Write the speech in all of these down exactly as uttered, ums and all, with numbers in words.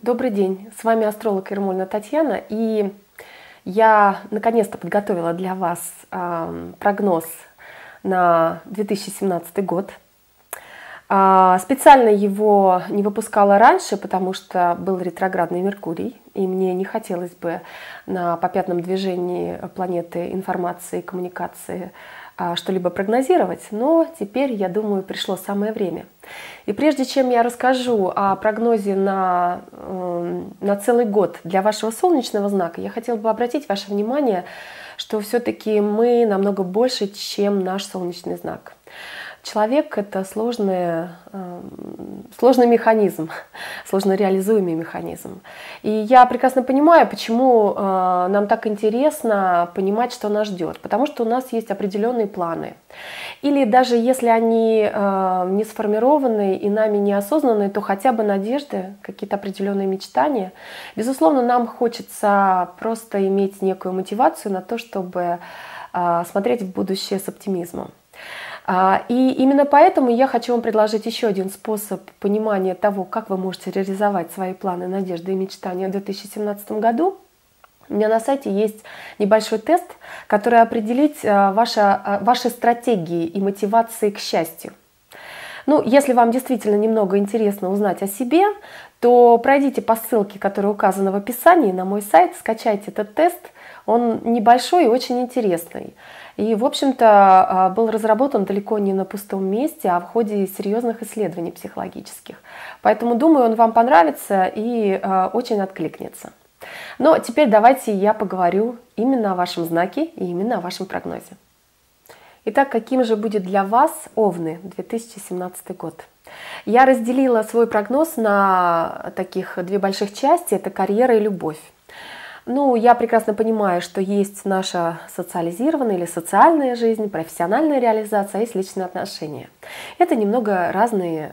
Добрый день, с вами астролог Ермольна Татьяна, и я наконец-то подготовила для вас э, прогноз на две тысячи семнадцатый год. Э, специально его не выпускала раньше, потому что был ретроградный Меркурий, и мне не хотелось бы на попятном движении планеты информации и коммуникации э, что-либо прогнозировать, но теперь, я думаю, пришло самое время. И прежде чем я расскажу о прогнозе на, на целый год для вашего солнечного знака, я хотела бы обратить ваше внимание, что все-таки мы намного больше, чем наш солнечный знак. Человек — это сложный, сложный механизм, сложно реализуемый механизм. И я прекрасно понимаю, почему нам так интересно понимать, что нас ждет. Потому что у нас есть определенные планы. Или даже если они не сформированы и нами не осознаны, то хотя бы надежды, какие-то определенные мечтания. Безусловно, нам хочется просто иметь некую мотивацию на то, чтобы смотреть в будущее с оптимизмом. И именно поэтому я хочу вам предложить еще один способ понимания того, как вы можете реализовать свои планы, надежды и мечтания в две тысячи семнадцатом году. У меня на сайте есть небольшой тест, который определит ваши, ваши стратегии и мотивации к счастью. Ну, если вам действительно немного интересно узнать о себе, то пройдите по ссылке, которая указана в описании на мой сайт, скачайте этот тест. Он небольшой и очень интересный. И, в общем-то, был разработан далеко не на пустом месте, а в ходе серьезных исследований психологических. Поэтому, думаю, он вам понравится и очень откликнется. Но теперь давайте я поговорю именно о вашем знаке и именно о вашем прогнозе. Итак, каким же будет для вас Овны две тысячи семнадцатый год? Я разделила свой прогноз на таких две больших части – это карьера и любовь. Ну, я прекрасно понимаю, что есть наша социализированная или социальная жизнь, профессиональная реализация, а есть личные отношения. Это немного разные,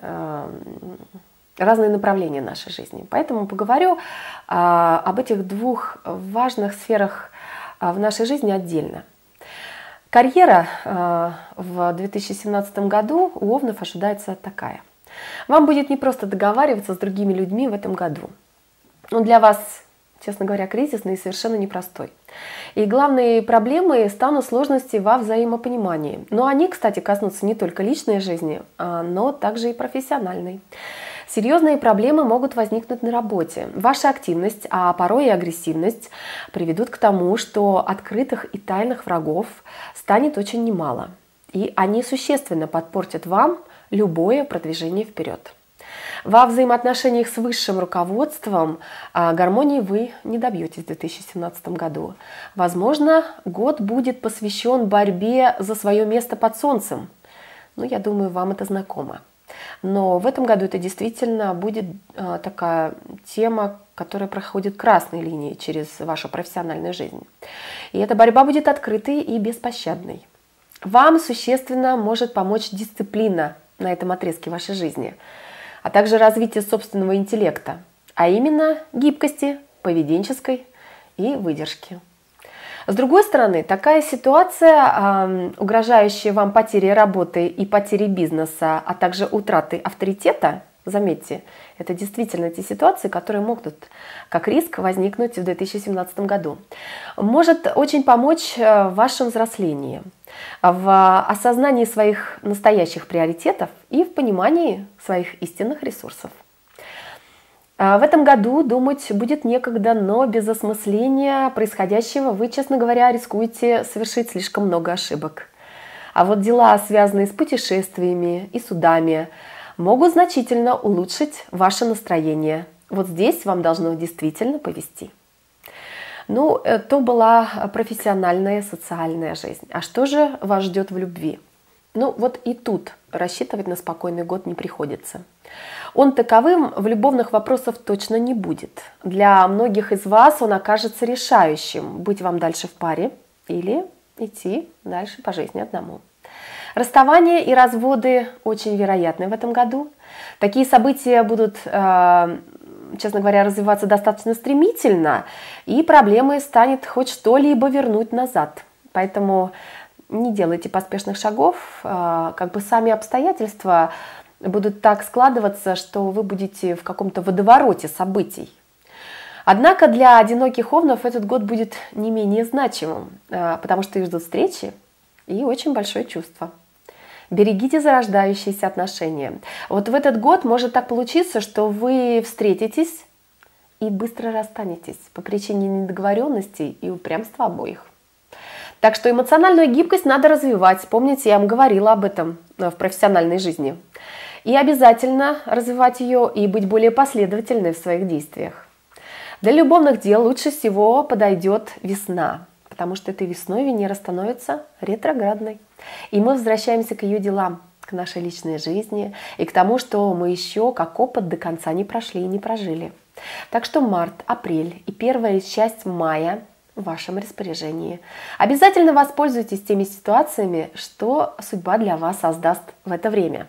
разные направления нашей жизни. Поэтому поговорю об этих двух важных сферах в нашей жизни отдельно. Карьера в две тысячи семнадцатом году у Овнов ожидается такая. Вам будет непросто договариваться с другими людьми в этом году. Он для вас, честно говоря, кризисный и совершенно непростой. И главной проблемой станут сложности во взаимопонимании. Но они, кстати, коснутся не только личной жизни, но также и профессиональной. Серьезные проблемы могут возникнуть на работе. Ваша активность, а порой и агрессивность приведут к тому, что открытых и тайных врагов станет очень немало. И они существенно подпортят вам любое продвижение вперед. Во взаимоотношениях с высшим руководством гармонии вы не добьетесь в две тысячи семнадцатом году. Возможно, год будет посвящен борьбе за свое место под солнцем. Ну, я думаю, вам это знакомо. Но в этом году это действительно будет такая тема, которая проходит красной линией через вашу профессиональную жизнь. И эта борьба будет открытой и беспощадной. Вам существенно может помочь дисциплина на этом отрезке вашей жизни, а также развитие собственного интеллекта, а именно гибкости, поведенческой и выдержки. С другой стороны, такая ситуация, угрожающая вам потерей работы и потерей бизнеса, а также утратой авторитета, заметьте, это действительно те ситуации, которые могут как риск возникнуть в две тысячи семнадцатом году, может очень помочь в вашем взрослении, в осознании своих настоящих приоритетов и в понимании своих истинных ресурсов. В этом году думать будет некогда, но без осмысления происходящего вы, честно говоря, рискуете совершить слишком много ошибок. А вот дела, связанные с путешествиями и судами, могут значительно улучшить ваше настроение. Вот здесь вам должно действительно повезти. Ну, то была профессиональная, социальная жизнь. А что же вас ждет в любви? Ну, вот и тут рассчитывать на спокойный год не приходится. Он таковым в любовных вопросах точно не будет. Для многих из вас он окажется решающим, быть вам дальше в паре или идти дальше по жизни одному. Расставания и разводы очень вероятны в этом году. Такие события будут, э, честно говоря, развиваться достаточно стремительно, и проблемой станет хоть что-либо вернуть назад. Поэтому не делайте поспешных шагов, э, как бы сами обстоятельства будут так складываться, что вы будете в каком-то водовороте событий. Однако для одиноких овнов этот год будет не менее значимым, потому что их ждут встречи и очень большое чувство. Берегите зарождающиеся отношения. Вот в этот год может так получиться, что вы встретитесь и быстро расстанетесь по причине недоговоренностей и упрямства обоих. Так что эмоциональную гибкость надо развивать. Помните, я вам говорила об этом в профессиональной жизни. И обязательно развивать ее и быть более последовательной в своих действиях. Для любовных дел лучше всего подойдет весна, потому что этой весной Венера становится ретроградной. И мы возвращаемся к ее делам, к нашей личной жизни и к тому, что мы еще как опыт до конца не прошли и не прожили. Так что март, апрель и первая часть мая в вашем распоряжении. Обязательно воспользуйтесь теми ситуациями, что судьба для вас создаст в это время.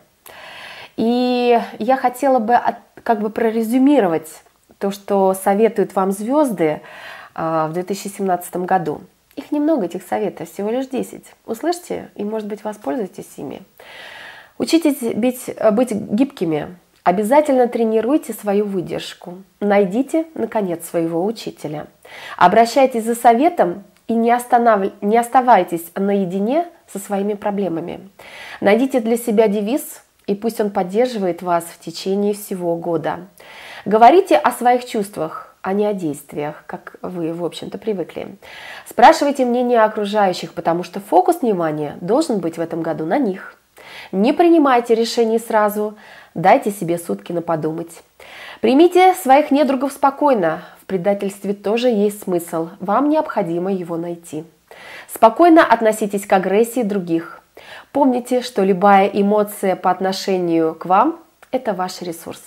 И я хотела бы как бы прорезюмировать то, что советуют вам звезды в две тысячи семнадцатом году. Их немного, этих советов, всего лишь десять. Услышьте и, может быть, воспользуйтесь ими. Учитесь быть, быть гибкими. Обязательно тренируйте свою выдержку. Найдите, наконец, своего учителя. Обращайтесь за советом и не, останов... не оставайтесь наедине со своими проблемами. Найдите для себя девиз, и пусть он поддерживает вас в течение всего года. Говорите о своих чувствах, а не о действиях, как вы, в общем-то, привыкли. Спрашивайте мнение окружающих, потому что фокус внимания должен быть в этом году на них. Не принимайте решений сразу, дайте себе сутки на подумать. Примите своих недругов спокойно, в предательстве тоже есть смысл, вам необходимо его найти. Спокойно относитесь к агрессии других. Помните, что любая эмоция по отношению к вам – это ваш ресурс.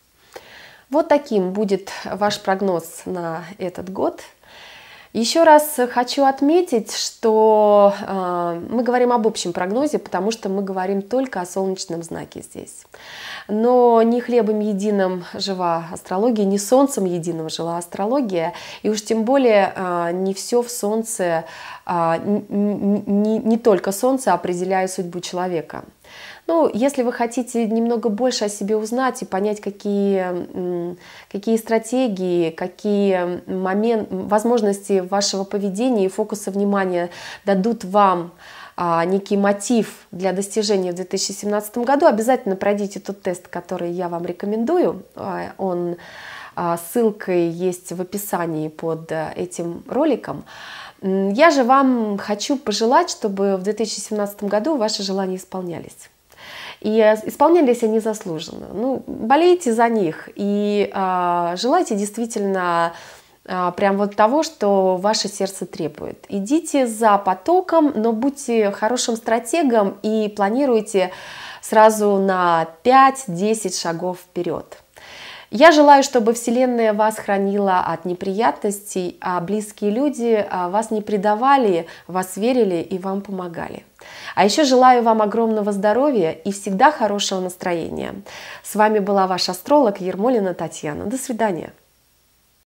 Вот таким будет ваш прогноз на этот год. Еще раз хочу отметить, что э, мы говорим об общем прогнозе, потому что мы говорим только о солнечном знаке здесь. Но не хлебом единым жива астрология, не солнцем единым жила астрология, и уж тем более э, не все в солнце, э, не, не только солнце определяет судьбу человека. Ну, если вы хотите немного больше о себе узнать и понять, какие, какие стратегии, какие момент, возможности вашего поведения и фокуса внимания дадут вам а, некий мотив для достижения в две тысячи семнадцатом году, обязательно пройдите тот тест, который я вам рекомендую. Он а, ссылкой есть в описании под этим роликом. Я же вам хочу пожелать, чтобы в две тысячи семнадцатом году ваши желания исполнялись. И исполнялись они заслуженно. Ну, болейте за них и а, желайте действительно а, прям вот того, что ваше сердце требует. Идите за потоком, но будьте хорошим стратегом и планируйте сразу на пять-десять шагов вперед. Я желаю, чтобы Вселенная вас хранила от неприятностей, а близкие люди вас не предавали, вас верили и вам помогали. А еще желаю вам огромного здоровья и всегда хорошего настроения. С вами была ваш астролог Ермолина Татьяна. До свидания.